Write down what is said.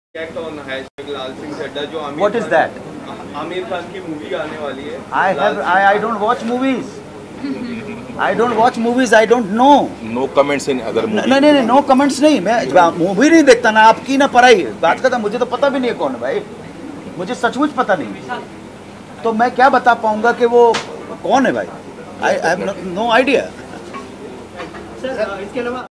React on #Lal Singh Chaddha जो Aamir What is that? Aamir Khan की movie आने वाली है। I don't watch movies. I don't watch movies. I don't know. No comments in other movies. नहीं, no comments नहीं, मैं movie नहीं देखता ना, आपकी ना पढ़ाई बात करता, मुझे तो पता भी नहीं है कौन है भाई, मुझे सचमुच पता नहीं, तो मैं क्या बता पाऊंगा कि वो कौन है भाई। I have no idea. Sir इसके अलावा